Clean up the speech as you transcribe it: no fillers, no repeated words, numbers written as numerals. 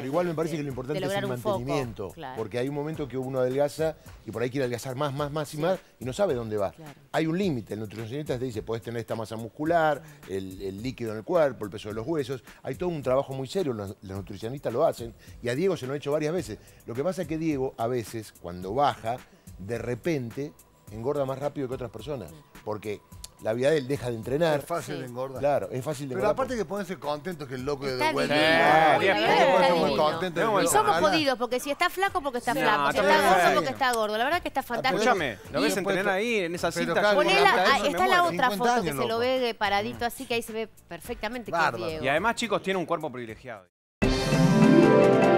igual me parece que lo importante es el lograr un foco, mantenimiento. claro. Porque hay un momento que uno adelgaza y por ahí quiere adelgazar más y no sabe dónde va. Claro. Hay un límite. El nutricionista te dice, podés tener esta masa muscular, el líquido en el cuerpo, el peso de los huesos. Hay todo un trabajo muy serio, los nutricionistas lo hacen. Y a Diego se lo han hecho varias veces. Lo que pasa es que Diego, a veces, cuando baja, de repente engorda más rápido que otras personas. Porque la vida de él deja de entrenar. Es fácil de engordar. Claro, es fácil de Pero engordar. aparte que ponerse contento que el loco de Está vuelta. divino. Sí, La verdad que está está muy divino. contento. No, Y somos Ojalá. jodidos, porque si está flaco, porque está No, flaco. Si está está gordo, bien. porque está gordo. La verdad que está fantástico. Escúchame, ¿lo ves Y entrenar después- ahí en esa pero cinta? claro, Poné con la- la ah, cabeza me está la muero. otra 50 foto que años, se lo loco. ve paradito así, que ahí se ve perfectamente que es Bárbaro. Diego. Y además, chicos, tiene un cuerpo privilegiado.